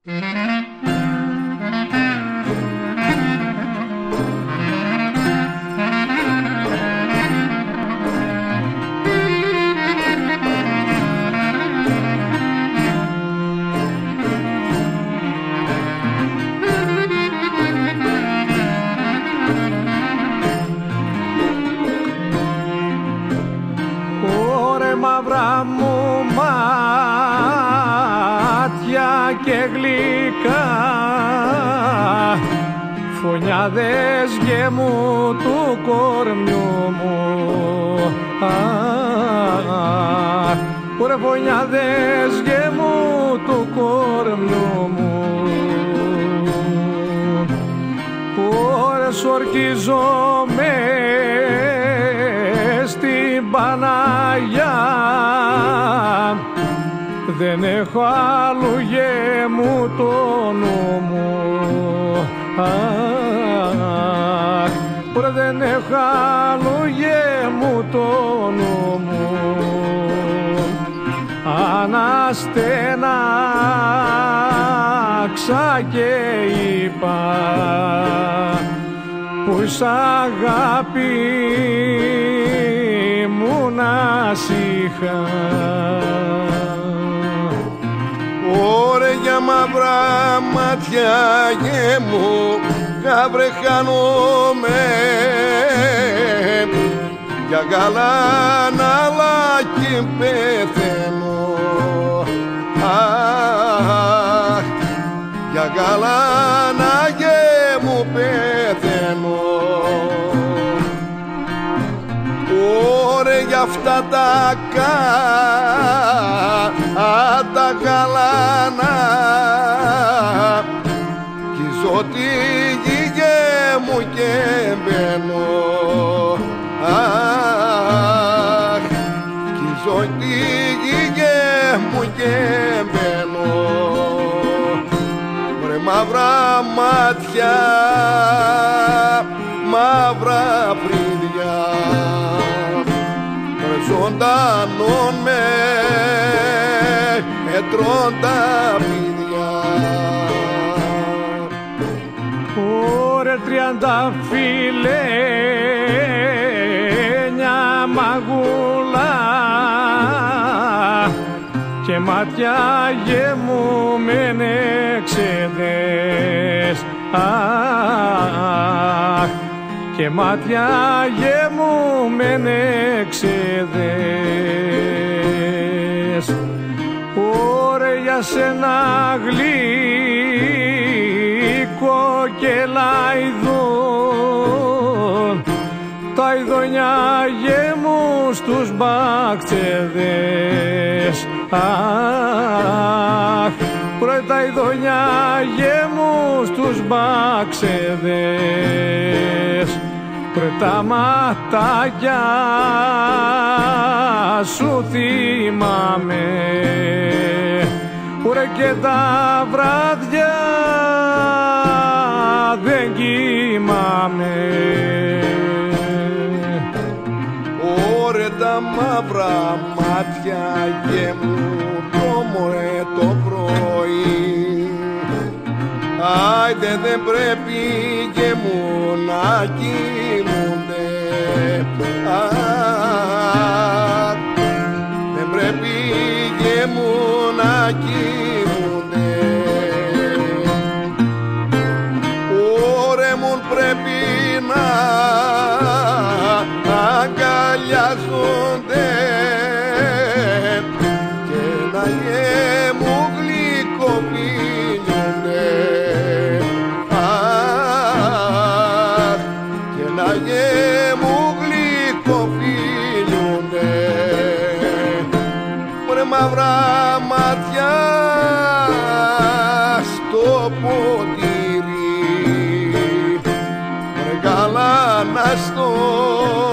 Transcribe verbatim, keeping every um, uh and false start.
Μαύρα μου μάτια και γλυκά, φωνιάδες γέμου του κορμιού μου. Αχ, ωραία φωνιάδες γέμου του κορμιού μου. Ωρες ορκίζομαι στην Παναγιά, δεν έχω άλλου γέμου το νου μου. Αχ, ωραία δεν έχω άλλου γέμου το νου μου. Αναστέναξα και είπα που σ' αγάπη μου να σ' είχα. Ωρε για μαύρα μάτια γέμου γάβρε χάνομαι, για γαλαναλάκι πεθαίνω. Αχ, για γαλάνα γέμου πεθαίνω. Ωρε για αυτά τα κα, τα γαλάνα, κι ζω τη γη μου και μπαίνω. Αχ, κι ζω τη γη μου και μπαίνω. Βρε μαύρα μάτια, μαύρα φρύδια, ζωντανών με ετρών τα πηδιά. Ωρε τριανταφυλλένια μαγούλα και μάτια γεμούμενε ξεδές. Αχ, και μάτια γεμούμενε ξεδές. Ωρε για σένα γλυκό και λαϊδόν, τα ειδονιά γεμούν στους μπακτσεδές. Αχ, πρωί τα ειδονιά γεμούν στους μπακτσεδές. Βρε τα ματάκια σου θυμάμαι, βρε και τα βράδια δεν κοιμάμαι. Ωρε τα μαύρα μάτια γεμούν το μωρέ το πρωί, άιντε δεν πρέπει γεμούν να κοιμούνται. Αχ, δεν πρέπει γεμούν να κοιμούνται. Ωρε μου πρέπει να αγκαλιάζονται και να γεμούν γλυκοπίνονται. Αχ, και να γεμούν γλυκοπίνονται. Βρε μαύρα μάτια στο ποτήρι, βρε γαλάνα στο